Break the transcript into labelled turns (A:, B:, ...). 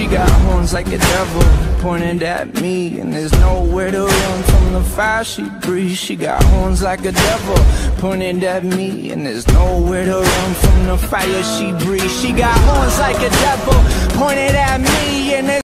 A: She got horns like a devil pointed at me, and there's nowhere to run from the fire she breathes. She got horns like a devil pointed at me, and there's nowhere to run from the fire she breathes. She got horns like a devil pointed at me, and there's